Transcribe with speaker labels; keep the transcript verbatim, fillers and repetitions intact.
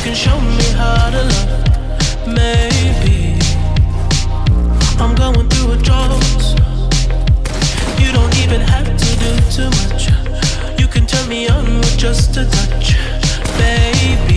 Speaker 1: can show me how to love. Maybe I'm going through a drought. You don't even have to do too much. You can turn me on with just a touch, baby.